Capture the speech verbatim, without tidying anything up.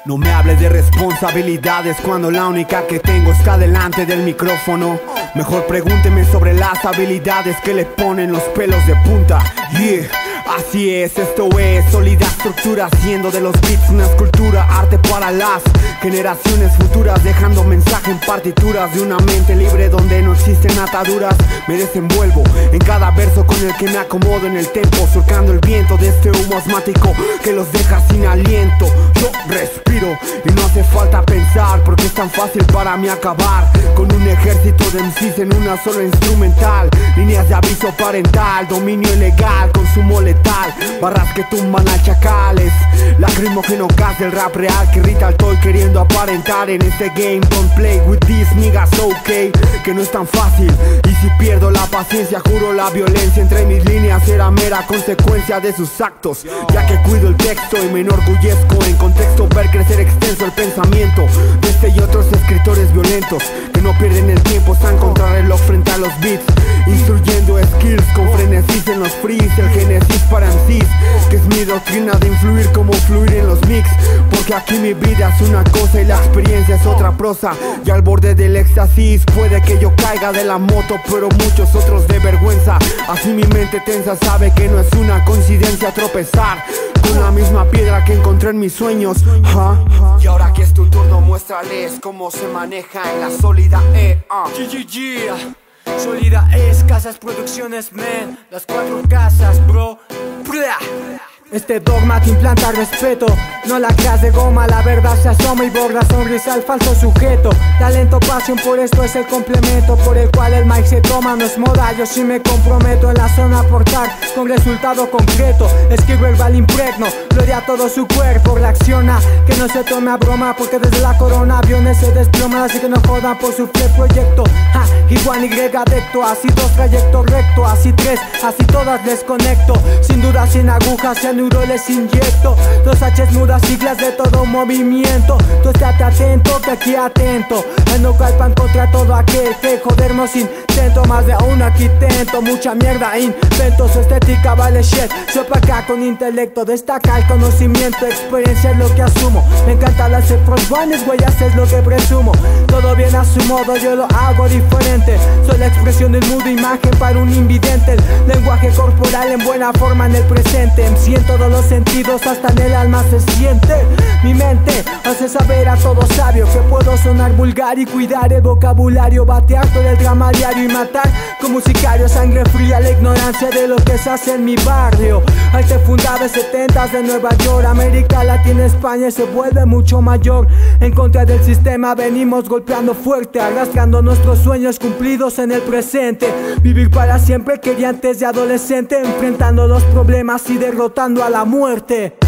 No me hables de responsabilidades cuando la única que tengo está delante del micrófono. Mejor pregúnteme sobre las habilidades que le ponen los pelos de punta. Yeah, así es, esto es sólida estructura, haciendo de los beats una escultura, arte para las generaciones futuras, dejando mensaje en partituras de una mente libre donde no existen ataduras. Me desenvuelvo en cada verso con el que me acomodo en el tempo, surcando el viento de este humo asmático que los deja sin aliento. Yo respiro y no hace falta pensar, porque es tan fácil para mí acabar con un ejército de M Cs en una sola instrumental. Líneas de aviso parental, dominio ilegal, consumo letal, barras que tumban al chacales, lacrimógeno gas del rap real que irrita al toy queriendo aparentar en este game. Don't play with these niggas, ok, que no es tan fácil. Y si pierdo la paciencia, juro la violencia entre mis líneas era mera consecuencia de sus actos, ya que cuido el texto y me enorgullezco en contexto ver crecer extenso el pensamiento de este y otros escritores violentos que no pierden el tiempo, están contra reloj frente a los beats, instruyendo skills con frenesís en los frees, el génesis para M Cs, que es mi doctrina de influir como fluir en los mix, porque aquí mi vida es una cosa y la experiencia es otra prosa. Y al borde del éxtasis puede que yo caiga de la moto, pero muchos otros de vergüenza. Así mi mente tensa sabe que no es una coincidencia tropezar con la misma piedra que encontré en mis sueños. ¿huh? Y ahora que es tu turno, muéstrales cómo se maneja en la sólida E. uh. G G G, Sólida es Casas Producciones, man. Las cuatro casas, bro. Blah. Este dogma te implanta respeto, no la creas de goma, la verdad se asoma y borra sonrisa al falso sujeto. Talento, pasión, por esto es el complemento por el cual el mic se toma, no es moda. Yo sí me comprometo en la zona a aportar con resultado concreto. Escribo el verbal impregno, gloria a todo su cuerpo, reacciona, que no se tome a broma, porque desde la corona aviones se desploman, así que no jodan por su fiel proyecto. Ja, igual Y adecto, así dos trayectos recto, así tres, así todas les conecto, sin duda sin agujas, sin les inyecto, dos H's mudas, siglas de todo movimiento. Tú estate atento, que aquí atento, no calpan contra todo aquel que jodernos intento. Más de uno aquí tento, mucha mierda invento, su estética vale shit. Soy pa' acá con intelecto, destaca el conocimiento, experiencia es lo que asumo. Me encanta las F-Runs, huellas es lo que presumo. Todo bien a su modo, yo lo hago diferente. Soy la expresión del mundo, imagen para un invidente. El lenguaje corporal en buena forma en el presente. Me siento todos los sentidos, hasta en el alma se siente. Mi mente hace saber a todo sabio que puedo sonar vulgar y cuidar el vocabulario, batear todo el drama diario y matar como sicario, sangre fría, la ignorancia de lo que se hace en mi barrio. Arte fundado en setentas de Nueva York, América Latina, España se vuelve mucho mayor. En contra del sistema venimos golpeando fuerte, arrastrando nuestros sueños cumplidos en el presente. Vivir para siempre quería antes de adolescente, enfrentando los problemas y derrotando a la muerte.